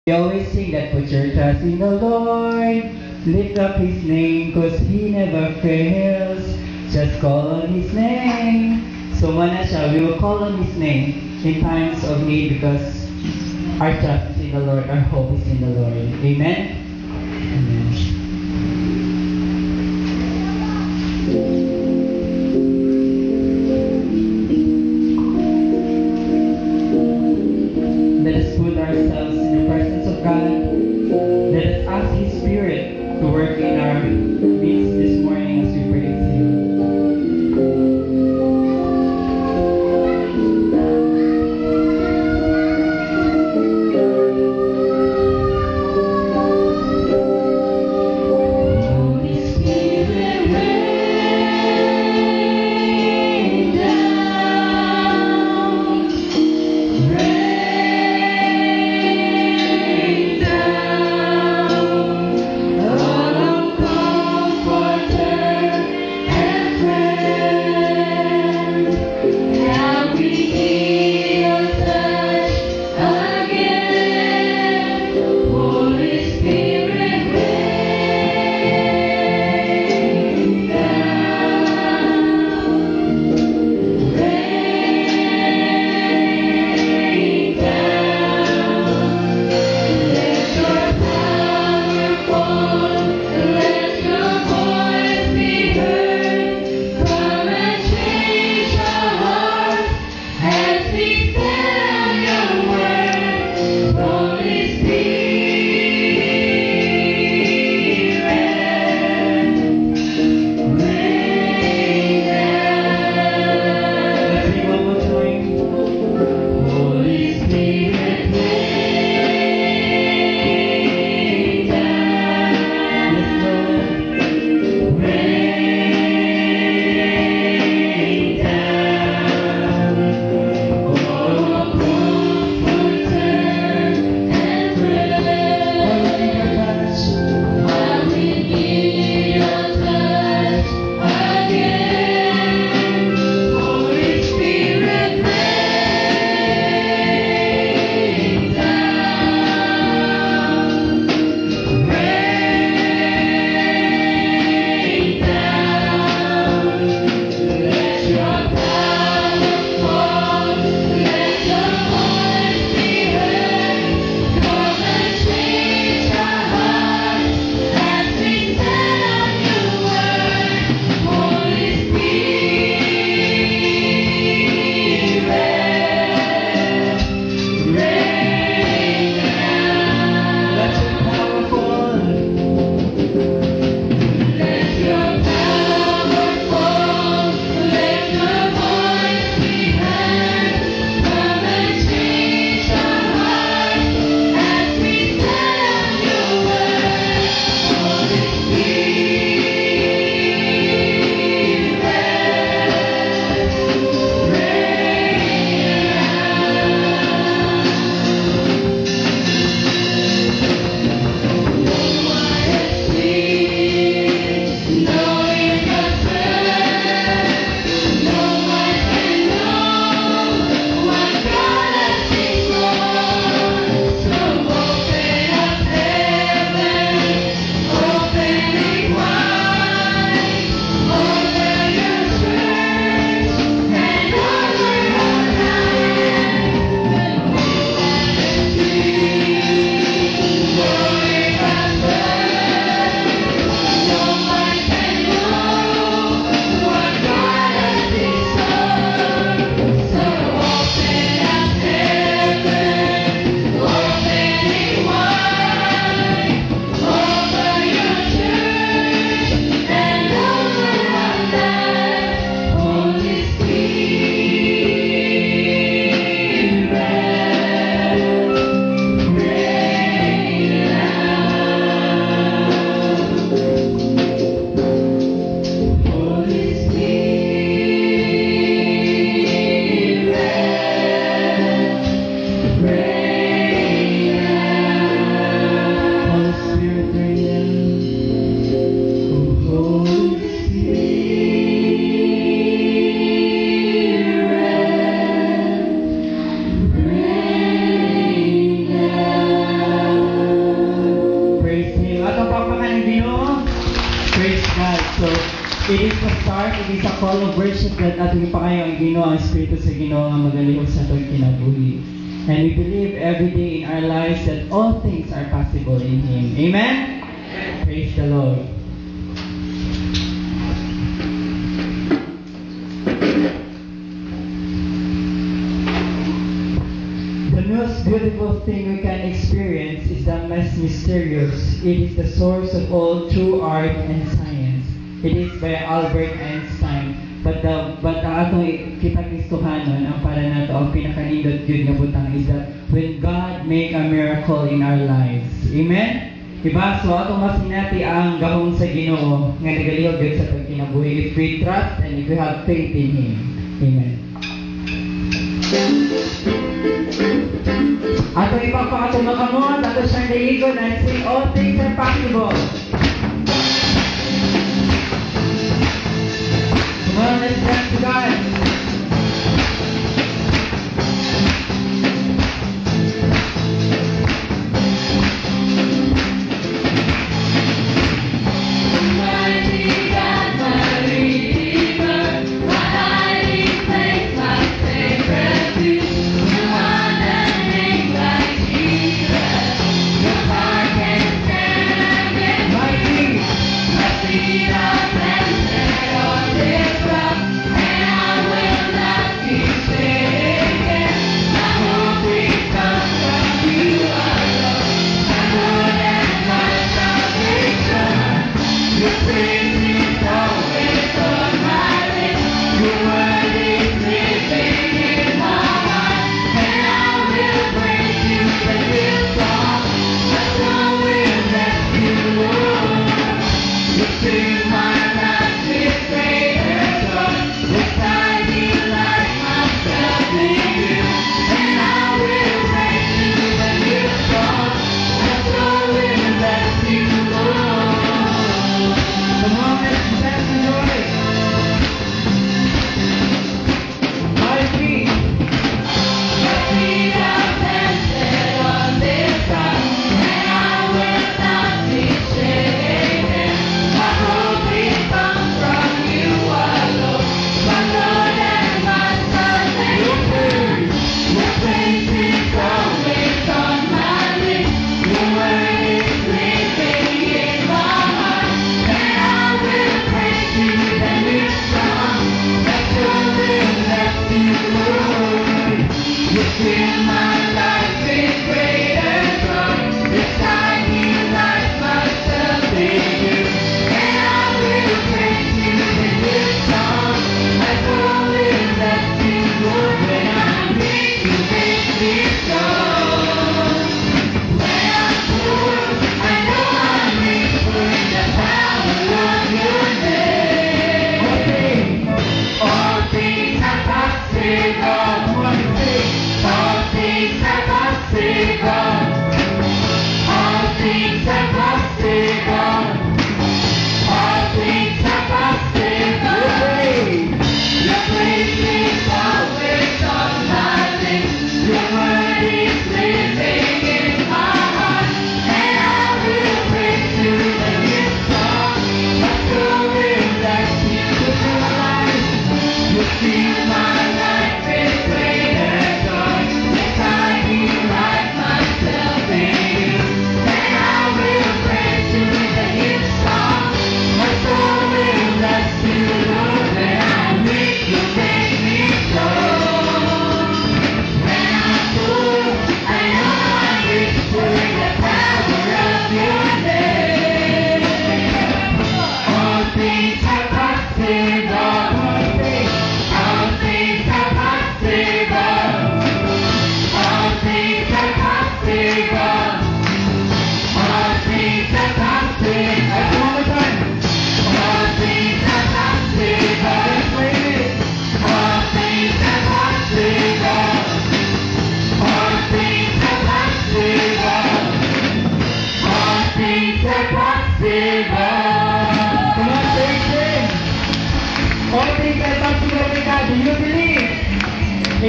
We always sing that put your trust in the Lord, lift up His name, cause He never fails. Just call on His name. So Manasha, we will call on His name in times of need because our trust is in the Lord, our hope is in the Lord. Amen? Amen. Let us put ourselves in the presence of God. Let us ask His Spirit to work in our midst this morning as we pray to Him. It is the start, it is a call of worship that ating pakayo ang Ginoo, ang Espiritu sa Ginoo ang magalihok sa atong kinabuhi. And we believe every day in our lives that all things are possible in Him. Amen? Praise the Lord. The most beautiful thing we can experience is the most mysterious. It is the source of all true art and science. It is by Albert Einstein. But ang atong kita-Kristohanon, ang para nato ang pinakanindot yun nga butang is that when God make a miracle in our lives. Amen? Diba? So atong masinati ang gahong sa Ginoo nga nagalihok yun sa pagkinabuhi if we trust and if we have faith in Him. Amen. Ato ipapa atong makamot, ato siyang daigon and say all things are possible. Come on, let's dance to God.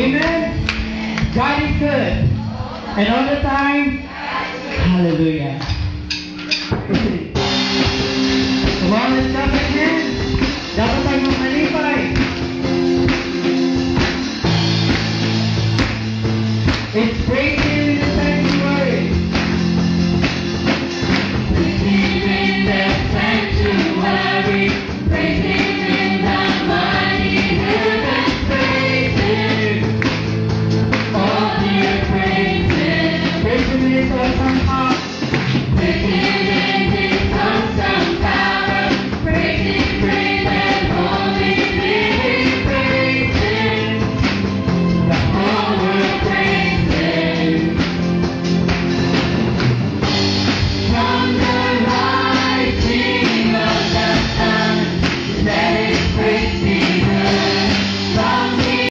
Amen? God is good. And all the time, hallelujah.